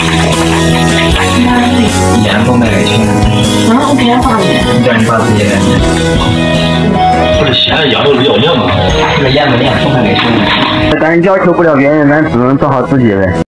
烟不买给钱。 我给他发的。 你叫你爸自己来。 不是现在养都是要命啊！ 这个烟不烟不买给钱。 咱要求不了别人，咱只能做好自己呗。